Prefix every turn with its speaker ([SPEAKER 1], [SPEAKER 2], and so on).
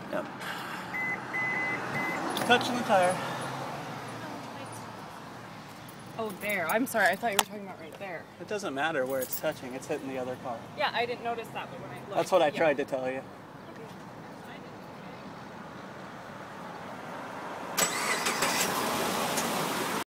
[SPEAKER 1] Yep. Touching the tire.
[SPEAKER 2] Oh, there. I'm sorry. I thought you were talking about right there.
[SPEAKER 1] It doesn't matter where it's touching. It's hitting the other car.
[SPEAKER 2] Yeah, I didn't notice that, but when I looked.
[SPEAKER 1] That's what I tried to tell you.